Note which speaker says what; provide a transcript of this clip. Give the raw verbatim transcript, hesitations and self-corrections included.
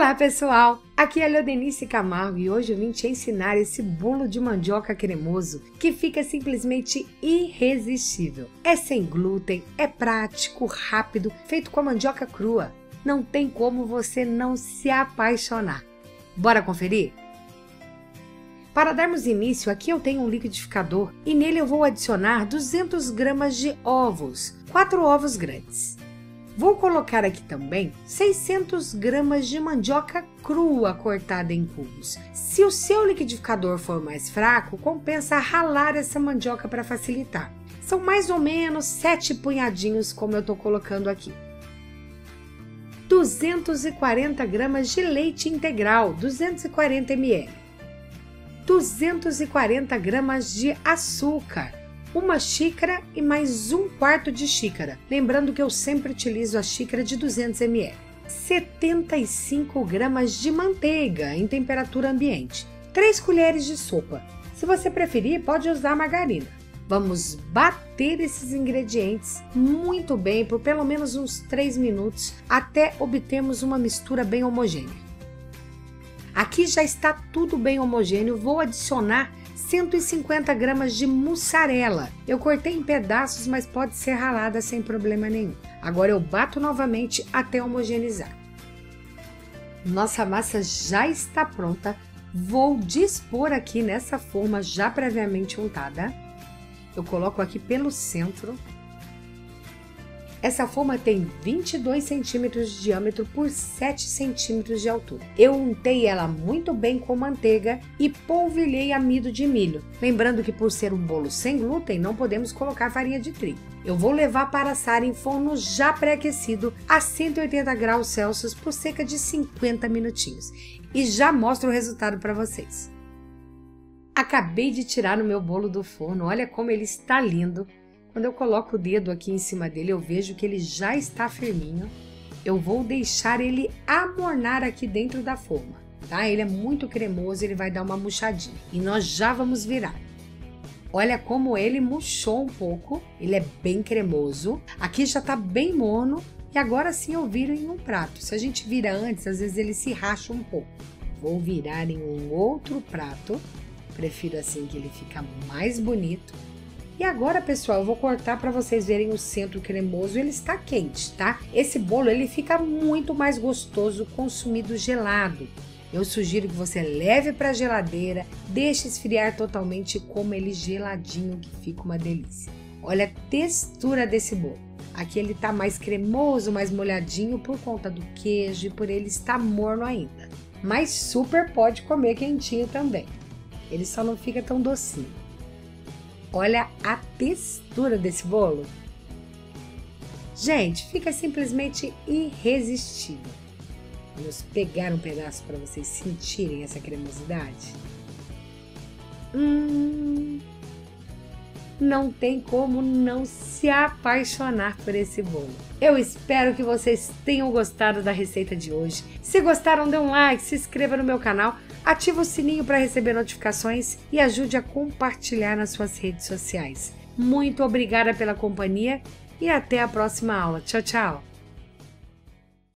Speaker 1: Olá pessoal, aqui é a Leodenice Camargo e hoje eu vim te ensinar esse bolo de mandioca cremoso que fica simplesmente irresistível. É sem glúten, é prático, rápido, feito com a mandioca crua. Não tem como você não se apaixonar. Bora conferir? Para darmos início, aqui eu tenho um liquidificador e nele eu vou adicionar duzentas gramas de ovos, quatro ovos grandes. Vou colocar aqui também seiscentas gramas de mandioca crua cortada em cubos. Se o seu liquidificador for mais fraco, compensa ralar essa mandioca para facilitar. São mais ou menos sete punhadinhos como eu estou colocando aqui. duzentas e quarenta gramas de leite integral, duzentos e quarenta mililitros. duzentas e quarenta gramas de açúcar, uma xícara e mais um quarto de xícara, lembrando que eu sempre utilizo a xícara de duzentos mililitros. setenta e cinco gramas de manteiga em temperatura ambiente, três colheres de sopa. Se você preferir, pode usar margarina. Vamos bater esses ingredientes muito bem por pelo menos uns três minutos até obtermos uma mistura bem homogênea. Aqui já está tudo bem homogêneo, vou adicionar cento e cinquenta gramas de mussarela. Eu cortei em pedaços, mas pode ser ralada sem problema nenhum. Agora eu bato novamente até homogeneizar. Nossa massa já está pronta. Vou dispor aqui nessa forma já previamente untada. Eu coloco aqui pelo centro. Essa forma tem vinte e dois centímetros de diâmetro por sete centímetros de altura. Eu untei ela muito bem com manteiga e polvilhei amido de milho. Lembrando que por ser um bolo sem glúten, não podemos colocar farinha de trigo. Eu vou levar para assar em forno já pré-aquecido a cento e oitenta graus Celsius por cerca de cinquenta minutinhos. E já mostro o resultado para vocês. Acabei de tirar o meu bolo do forno, olha como ele está lindo. Quando eu coloco o dedo aqui em cima dele, eu vejo que ele já está firminho. Eu vou deixar ele amornar aqui dentro da forma, tá? Ele é muito cremoso, ele vai dar uma murchadinha. E nós já vamos virar. Olha como ele murchou um pouco, ele é bem cremoso. Aqui já tá bem morno e agora sim eu viro em um prato. Se a gente vira antes, às vezes ele se racha um pouco. Vou virar em um outro prato. Prefiro assim que ele fica mais bonito. E agora, pessoal, eu vou cortar para vocês verem o centro cremoso, ele está quente, tá? Esse bolo, ele fica muito mais gostoso consumido gelado. Eu sugiro que você leve para a geladeira, deixe esfriar totalmente e coma ele geladinho, que fica uma delícia. Olha a textura desse bolo. Aqui ele tá mais cremoso, mais molhadinho por conta do queijo e por ele estar morno ainda. Mas super pode comer quentinho também. Ele só não fica tão docinho. Olha a textura desse bolo. Gente, fica simplesmente irresistível. Vamos pegar um pedaço para vocês sentirem essa cremosidade. Hum, não tem como não se apaixonar por esse bolo. Eu espero que vocês tenham gostado da receita de hoje. Se gostaram, dê um like, se inscreva no meu canal. Ative o sininho para receber notificações e ajude a compartilhar nas suas redes sociais. Muito obrigada pela companhia e até a próxima aula. Tchau, tchau!